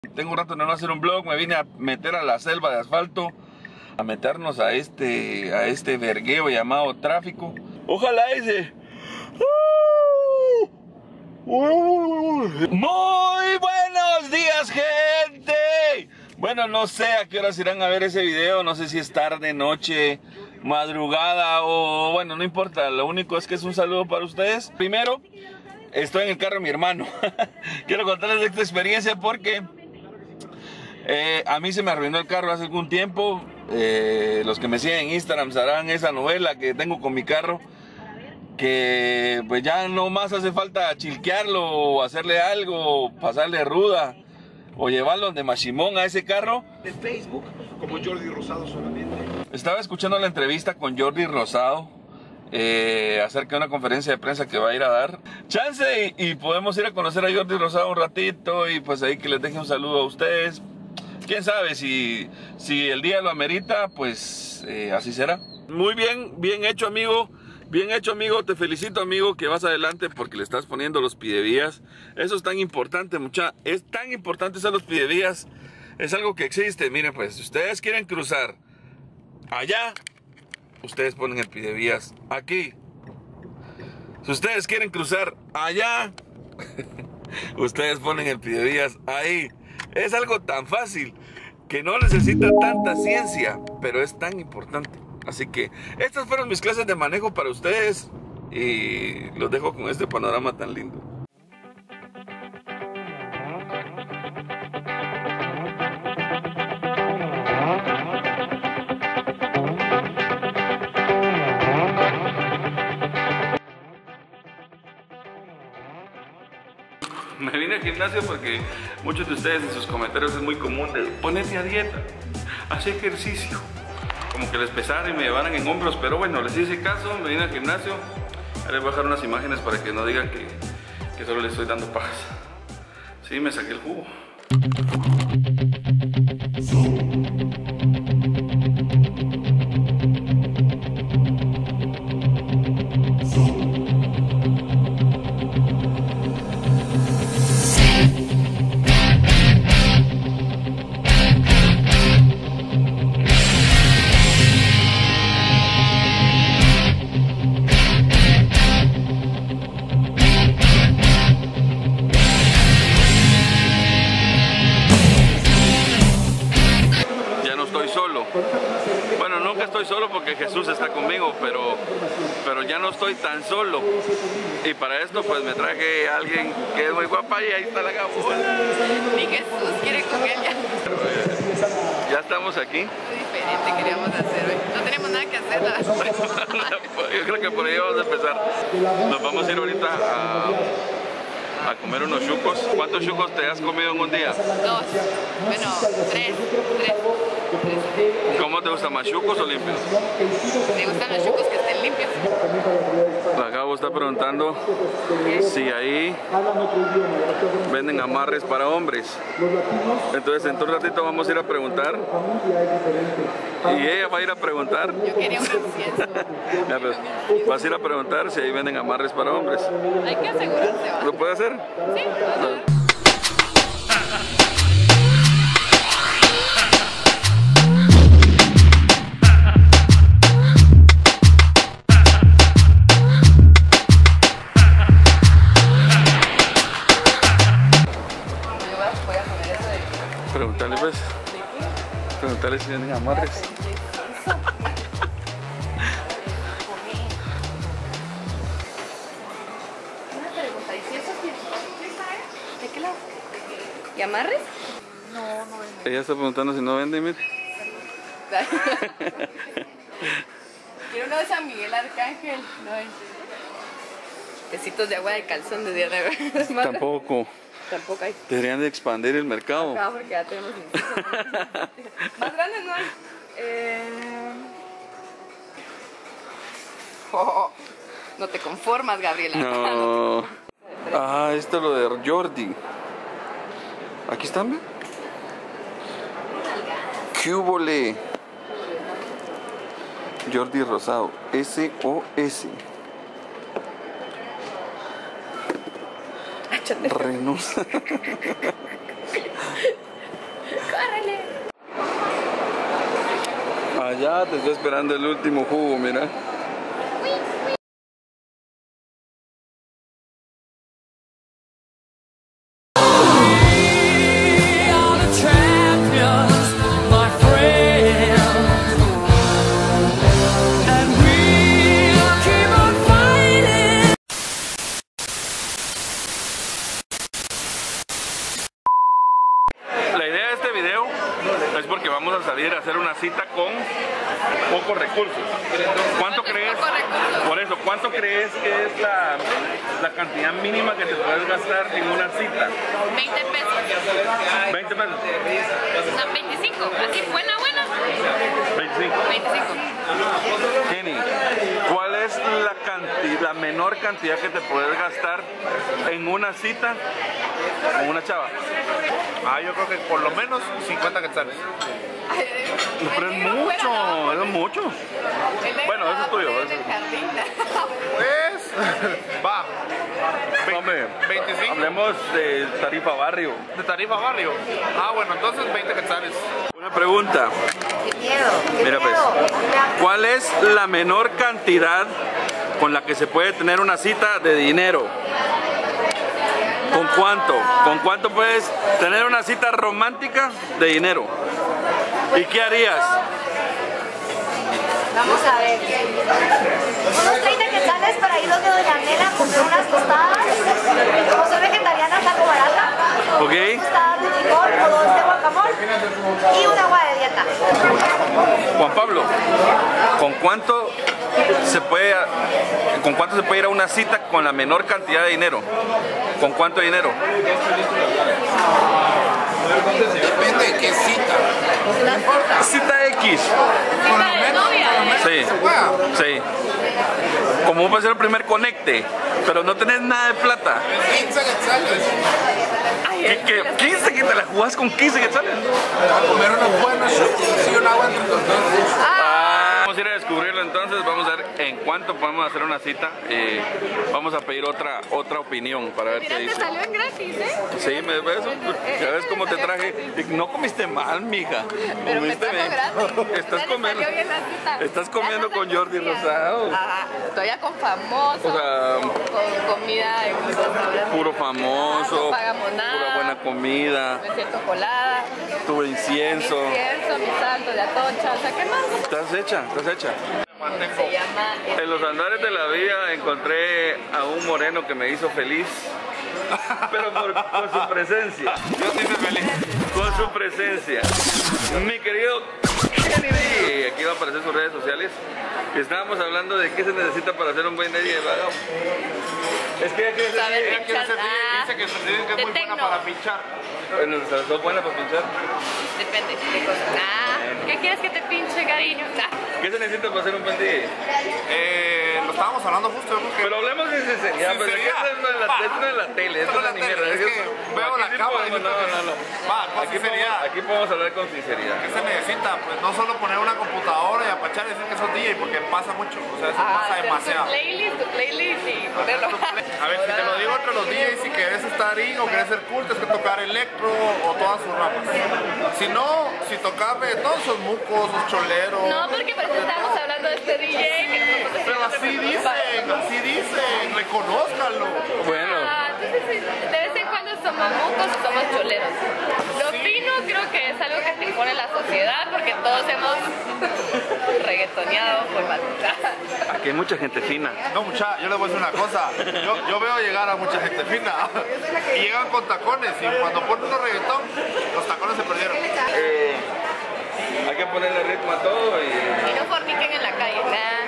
Tengo un rato de no hacer un vlog, me vine a meter a la selva de asfalto, a meternos a este vergueo llamado tráfico. Ojalá ese. Muy buenos días, gente. Bueno, no sé a qué horas irán a ver ese video, no sé si es tarde, noche, madrugada o bueno, no importa, lo único es que es un saludo para ustedes. Primero, estoy en el carro de mi hermano. Quiero contarles esta experiencia porque a mí se me arruinó el carro hace algún tiempo. Los que me siguen en Instagram sabrán esa novela que tengo con mi carro, que pues ya no más hace falta chilquearlo o hacerle algo, pasarle ruda o llevarlo donde Machimón a ese carro. De Facebook como Jordi Rosado solamente. Estaba escuchando la entrevista con Jordi Rosado acerca de una conferencia de prensa que va a ir a dar. Chance y podemos ir a conocer a Jordi Rosado un ratito y pues ahí que les deje un saludo a ustedes. Quién sabe si el día lo amerita, pues así será. Muy bien, bien hecho, amigo. Bien hecho, amigo, te felicito, amigo, que vas adelante porque le estás poniendo los pidevías. Eso es tan importante, mucha. Es tan importante ser los pidevías. Es algo que existe. Miren, pues, si ustedes quieren cruzar allá, ustedes ponen el pidevías aquí. Si ustedes quieren cruzar allá, ustedes ponen el pidevías ahí. Es algo tan fácil que no necesita tanta ciencia, pero es tan importante. Así que estas fueron mis clases de manejo para ustedes y los dejo con este panorama tan lindo. Me vine al gimnasio porque muchos de ustedes en sus comentarios es muy común de ponerte a dieta, hacer ejercicio. Como que les pesara y me llevaran en hombros, pero bueno, les hice caso, me vine al gimnasio. Ahora les voy a dejar unas imágenes para que no digan que solo les estoy dando pajas. Sí, me saqué el jugo. Solo. Bueno, nunca estoy solo porque Jesús está conmigo, pero ya no estoy tan solo. Y para esto pues me traje a alguien que es muy guapa y ahí está la Gabo. Mi Jesús quiere con ella. Ya estamos aquí. Muy diferente queríamos hacer hoy. No tenemos nada que hacer, la verdad. Yo creo que por ahí vamos a empezar. Nos vamos a ir ahorita a comer unos chucos. ¿Cuántos chucos te has comido en un día? 2, bueno, 3. ¿Cómo te gustan más, chucos o limpios? Me gustan los chucos que estén limpios. La Gabo está preguntando si ahí venden amarres para hombres. Entonces en un ratito vamos a ir a preguntar. Y ella va a ir a preguntar. Yo quería un incienso. Ya, pues, vas a ir a preguntar si ahí venden amarres para hombres. Hay que asegurarse, ¿va? ¿Lo puede hacer? Sí, Preguntarle pues. Preguntarle si venden amarres. ¿De qué lado? ¿Y amarres? Ella está preguntando si no venden, mire. Quiero uno de San Miguel Arcángel. No hay. Besitos de agua de calzón de día de hoy. Tampoco. Tampoco hay. Deberían de expandir el mercado. No, porque ya tenemos más grandes no hay. No te conformas, Gabriela. No. Ah, esto es lo de Jordi. Aquí están, ¿ve? ¿Qué hubole? Jordi Rosado. SOS. Renuncia. Ah, te estoy esperando el último jugo, mira. La idea de este video es porque vamos a salir a hacer una cita con pocos recursos. ¿Cuánto crees? Por eso, ¿cuánto crees que es la cantidad mínima que te puedes gastar en una cita? 20 pesos. 20 pesos. No, 25. Así, buena. 25. 25. Jenny, ¿cuál es la menor cantidad que te puedes gastar en una cita con una chava? Yo creo que por lo menos 50 quetzales. Pero es mucho, es mucho. Bueno, eso es tuyo. Pues, va. Hombre, 25. hablemos de tarifa barrio. De tarifa barrio. Bueno, entonces 20 quetzales. Una pregunta. Qué miedo. Mira pues, ¿cuál es la menor cantidad con la que se puede tener una cita de dinero? ¿Con cuánto? ¿Con cuánto puedes tener una cita romántica de dinero? ¿Y qué harías? Vamos a ver. Unos 30 quetzales para ir donde Doña Nela a comprar unas tostadas. Como soy vegetariana, salgo barata. ¿Ok? Tostadas de frijol o 2 de guacamole. Y un agua de dieta. Juan Pablo, ¿con cuánto se puede ir a una cita con la menor cantidad de dinero? ¿Con cuánto dinero? Depende de qué cita. Cita X. Cita de novia. Sí, sí. Como puede ser el primer conecte, pero no tenés nada de plata. 15 quetzales. ¿Qué? ¿15 que te la jugás con 15 quetzales? A comer unos buenos y un agua entre los dos. Vamos a ir a descubrirlo entonces, vamos a ver en cuánto podemos hacer una cita. Vamos a pedir otra opinión para ver Mira, qué te dice. salió en gratis, ¿eh? Sí, me ves, ya ves cómo te traje. No comiste mal, mija. Pero me Comiste trajo bien. gratis. Estás Ya le comiendo. salió bien la cita. Estás comiendo Ya con no Jordi conocía. Rosado. Ajá, todavía con famoso. O sea, con comida en un restaurante. puro famoso. No pagamos nada. Pura buena comida. Me siento colada. Tu incienso. Mi incienso, mi salto de atocha. O sea, ¿qué más? Estás hecha, estás hecha. Se llama... En los andares de la vida encontré a un moreno que me hizo feliz, pero con su presencia. Yo sí soy feliz. Con su presencia. Mi querido Kennedy, aquí va a aparecer sus redes sociales. Estábamos hablando de qué se necesita para hacer un buen día de vagamos. Es que ella Saber Ella quiere ser DJ, dice que es de muy buena tecno. para pinchar. bueno, ¿sos buena para pinchar? Depende de cosas. ¿Qué quieres que te pinche, cariño? ¿Qué se necesita para hacer un buen día? Lo estábamos hablando justo, yo creo que... Pero hablemos de sinceridad, pero Sinceridad. esto no es la tele, esto no es ni mierda. Es que veo la cámara y no. Va, Aquí sinceridad. aquí podemos hablar con sinceridad. ¿Qué se necesita? Pues no solo poner una computadora y apachar y decir que sos DJ, porque pasa mucho, o sea, eso pasa Hacer demasiado. tu playlist y ponerlo. A ver, si te lo digo entre los DJs, si querés estar in o querés ser cool, tienes que tocar electro o todas sus ramas. Si no, si tocas reggaetón, sos mucos, sos choleros. No, porque por eso estábamos hablando de este DJ. Que nosotros Pero así dicen, reconózcanlo. Bueno. Entonces, sí, de vez en cuando somos mucos y somos choleros. Lo fino creo que es algo que te impone la sociedad, porque todos hemos reggaetoneado por Aquí hay mucha gente fina. No, mucha, yo les voy a decir una cosa. Yo veo llegar a mucha gente fina y llegan con tacones y cuando ponen un reggaetón, los tacones se perdieron. Hay que ponerle ritmo a todo y... Y no forniquen en la calle.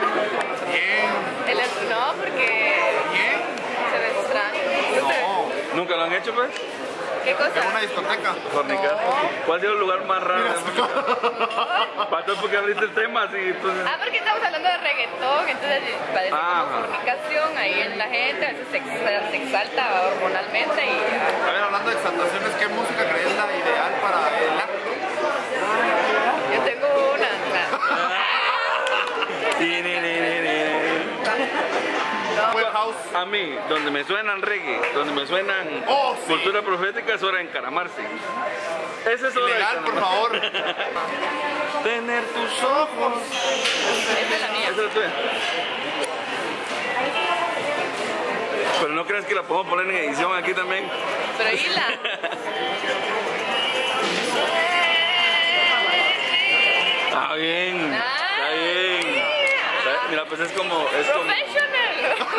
Bien, No, porque bien. se ve extraño. No, ¿Nunca lo han hecho, pues? ¿Qué cosa? en una discoteca. Fornicar. ¿Cuál es el lugar más raro de música? Pato, porque abriste el tema así, entonces... Porque estamos hablando de reggaetón, entonces parece Ajá. como fornicación ahí en la gente, a veces se exalta hormonalmente y... A ver, hablando de exaltaciones, ¿qué música crees la ideal para el acto? Yo tengo una. Sí, No, Buen house. A mí, donde me suenan reggae, donde me suenan cultura profética, es hora de encaramarse. Esa es hora Legal, de por encaramarse. favor. Tener tus ojos. Esta es la mía. Esa es la tuya. Pero no creas que la podemos poner en edición aquí también. Pero hila. Está bien, está bien. Mira, pues es como... Professional.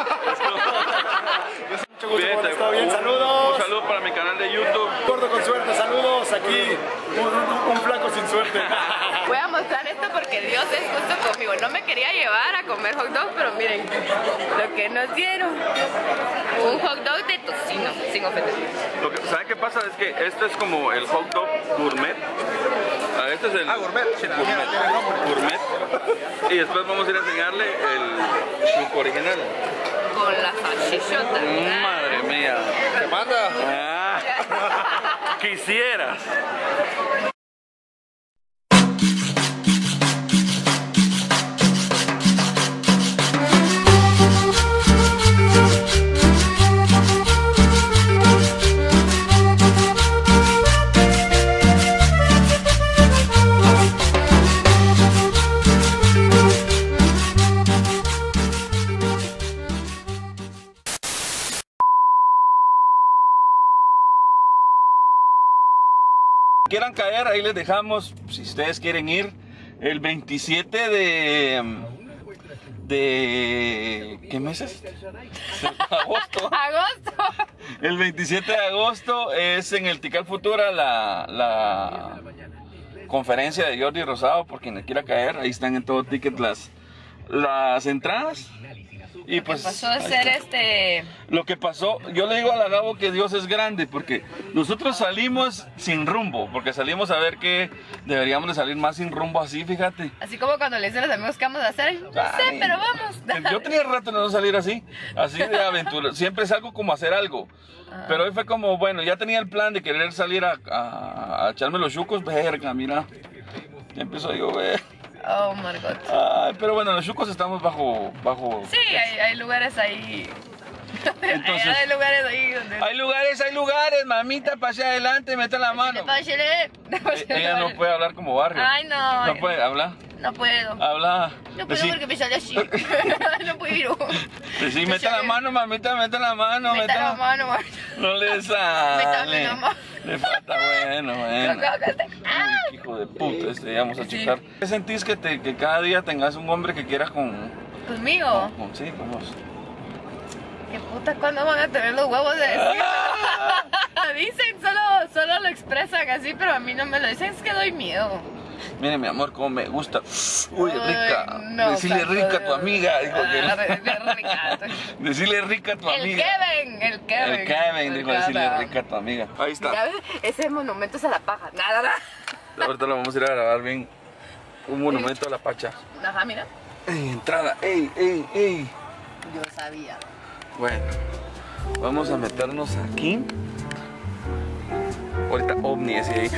Bien, ¿Todo bien? Saludos. Un saludo para mi canal de YouTube. Gordo con suerte, saludos. Aquí un flaco sin suerte. Voy a mostrar esto porque Dios es justo conmigo. No me quería llevar a comer hot dog, pero miren lo que nos dieron. Un hot dog de tocino, sin ofender. ¿Saben qué pasa? Es que esto es como el hot dog gourmet. Este es el gourmet. Sí, la gourmet. tiene nombre. Gourmet. Y después vamos a ir a enseñarle el chuco original. Con la salchichota. Madre mía. ¿Te manda? Ah, quisieras. Quieran caer, ahí les dejamos, si ustedes quieren ir, el 27 de ¿qué mes es? Agosto. Agosto. El 27 de agosto es en el Tikal Futura la conferencia de Jordi Rosado, por quien le quiera caer, ahí están en todo ticket las entradas. Y pues Pasó a ser lo que pasó, yo le digo a la Gabo que Dios es grande, porque nosotros salimos sin rumbo, porque salimos a ver que deberíamos de salir más sin rumbo así, fíjate. Así como cuando le dicen a los amigos que vamos a hacer. No sé, pero vamos. Yo tenía rato de no salir así de aventura, siempre salgo como a hacer algo. Pero hoy fue como, bueno, ya tenía el plan de querer salir a echarme los chucos, verga, mira, ya empezó a llover. Oh my God. Ay, pero bueno, los chucos estamos bajo. Sí, hay lugares ahí. Entonces, hay lugares ahí donde. Hay lugares, mamita, pase adelante, mete la mano. Ella no puede hablar como barrio. Ay, no. No puede hablar. No puedo. Habla. No puedo porque me sale así. No puedo ir. Sí, mete la mano, mamita, mete la mano. Mete la mano, man. No le sale. la mano. Le falta bueno. Uy, hijo de puta, vamos a checar. ¿Qué sentís que cada día tengas un hombre que quiera ¿Conmigo? Sí, con vos? ¿Qué puta cuándo van a tener los huevos de decirlo? Dicen, solo lo expresan así, pero a mí no me lo dicen, es que doy miedo. Mire, mi amor, cómo me gusta. Uy, rica. No, decirle rica a tu amiga. Dijo que decirle rica a tu amiga. El Kevin. Dijo decirle rica a tu amiga. Ahí está. Mira, ese monumento es a la paja. Nada. Ahorita lo vamos a ir a grabar bien. Un monumento a la pacha. Ajá, mira. Entrada. Ey. Yo sabía. Bueno, vamos a meternos aquí. Ahorita ovni ese ahí.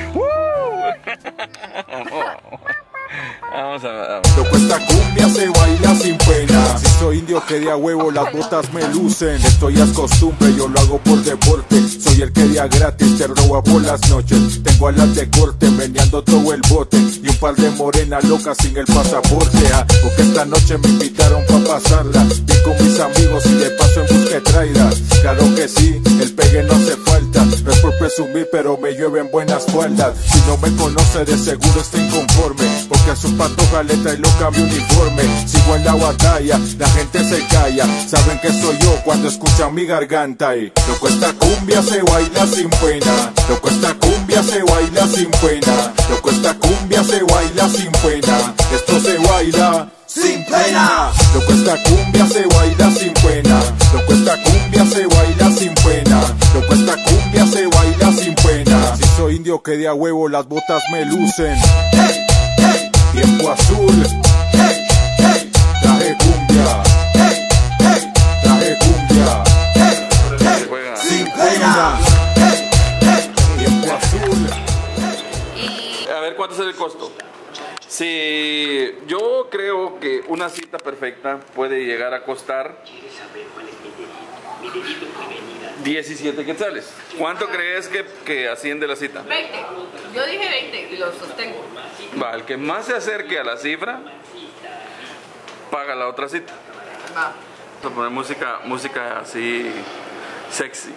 Vamos a... Loco, esta cumbia se baila sin pena. Si soy indio que de a huevo las botas me lucen. Esto ya es costumbre, yo lo hago por deporte. Soy el que día gratis te roba por las noches. Tengo alas de corte, meneando todo el bote. Y un par de morenas locas sin el pasaporte. Porque esta noche me invitaron pa' pasarla bien con mis amigos y de paso en busca de traida. Claro que sí, el pegue no hace falta. No es por presumir, pero me llueven buenas faldas. Si no me conoce de seguro está inconforme, porque a su patoja le trae loca mi uniforme. Sigo en la batalla, la gente se calla. Saben que soy yo cuando escuchan mi garganta. Y loco, esta cumbia se baila sin pena. Loco, esta cumbia se baila sin pena. Loco, esta cumbia se baila sin pena. Esto se baila sin pena. Loco, esta cumbia se baila sin pena. Loco, esta cumbia se baila sin pena. Loco, esta cumbia se baila sin pena. Si soy indio que de a huevo las botas me lucen. Hey, hey, tiempo azul. Hey, hey, traje cumbia. Hey, hey, traje cumbia. Hey, hey, sin pena. Hey, hey, tiempo azul. A ver, ¿cuánto es el costo? Sí, yo creo que una cita perfecta puede llegar a costar 17 quetzales. ¿Cuánto crees que asciende la cita? 20. Yo dije 20 y lo sostengo. Va, el que más se acerque a la cifra, paga la otra cita. Va. Vamos a poner música así sexy.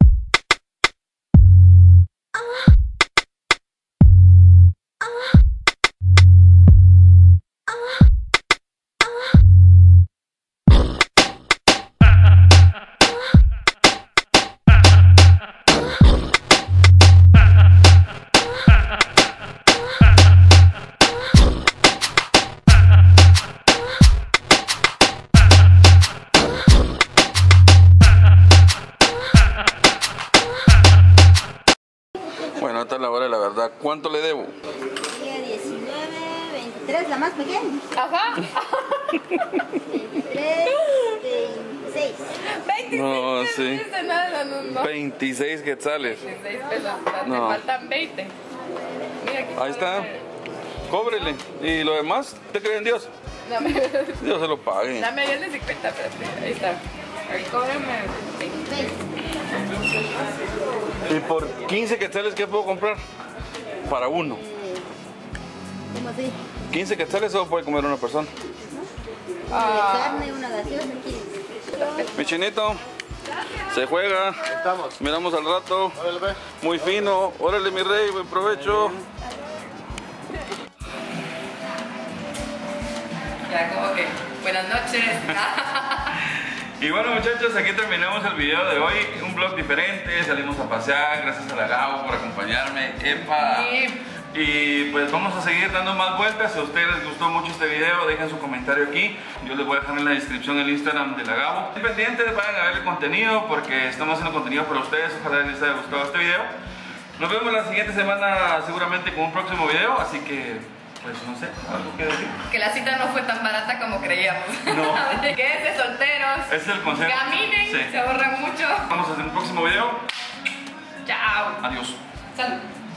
Bueno, esta es la hora de la verdad. ¿Cuánto le debo? 19, 23, la más pequeña. Ajá. 23, 26. 26. No, sí. No dice nada, no. 26 quetzales. 26 pesos. No. Te faltan 20. Mira aquí. Ahí está. Cóbrele. ¿Y lo demás? ¿Te cree en Dios? Dame, Dios se lo pague. dame ahí el de 50, espérate. Ahí está. Ahí cóbrame 20. ¿Y por 15 quetzales qué puedo comprar? Para uno. ¿Cómo así? 15 quetzales solo puede comer una persona. Carne, una gaseosa, 15. Mi chinito, se juega. Estamos. Miramos al rato. Órale, ve. Muy fino. Órale, mi rey, buen provecho. Ya como que, buenas noches. Y bueno, muchachos, aquí terminamos el video de hoy. Un vlog diferente, salimos a pasear. Gracias a la Gabo por acompañarme. ¡Epa! Sí. Y pues vamos a seguir dando más vueltas. Si a ustedes les gustó mucho este video, dejen su comentario aquí. Yo les voy a dejar en la descripción el Instagram de la Gabo. Estén pendientes, vayan a ver el contenido porque estamos haciendo contenido para ustedes. Ojalá les haya gustado este video. Nos vemos la siguiente semana seguramente con un próximo video. Así que, pues no sé, algo que decir. Que la cita no fue tan barata como creíamos. No. Quédense solteros. Ese es el consejo. Caminen, Sí. se ahorran mucho. Vamos a hacer un próximo video. Chao. Adiós. Salud.